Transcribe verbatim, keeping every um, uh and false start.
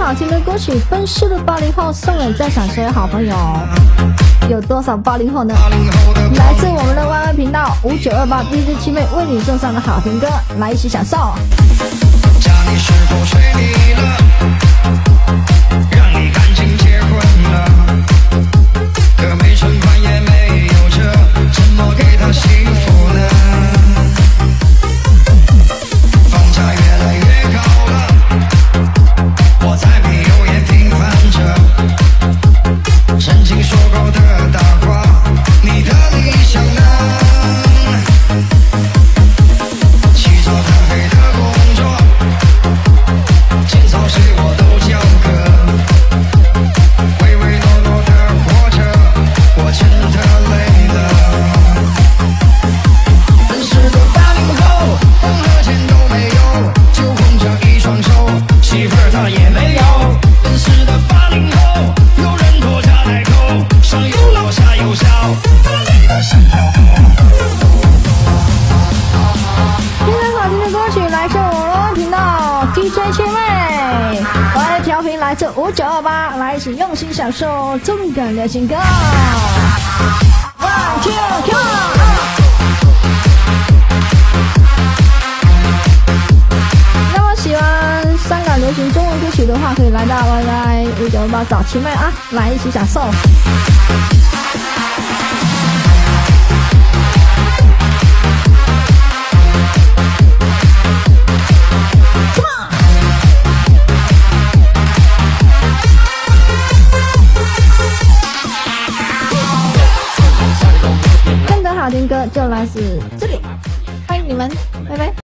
好听的歌曲《奔驰的八零后》送给在场所有好朋友。有多少八零后呢？来自我们的 Y Y 频道五九二八 D J 七妹为你送上的好听歌，来一起享受。 家里是否睡你了？让你赶紧结婚了，可没存款也没有车，怎么给他幸福呢？房价越来越高了，我柴米油盐平凡着，曾经说过的大话，你的理想呢？起早贪黑的工作，清早水我都交割，唯唯诺诺的活着，我真的累了。真是个八零后，房和钱都没有，就红着一双手，媳妇儿她也没有。真是的八零后，有人拖家带口，上有老下有小，累得心跳痛。 今天好听的歌曲来自我们频道 D J 七妹，我的调频来自五九二八，来一起用心享受动感流行歌。One two come！ 那么喜欢香港流行中文歌曲的话，可以来到 Y Y 五九二八找七妹啊，来一起享受。更多好听歌就来自这里，欢迎你们，拜拜。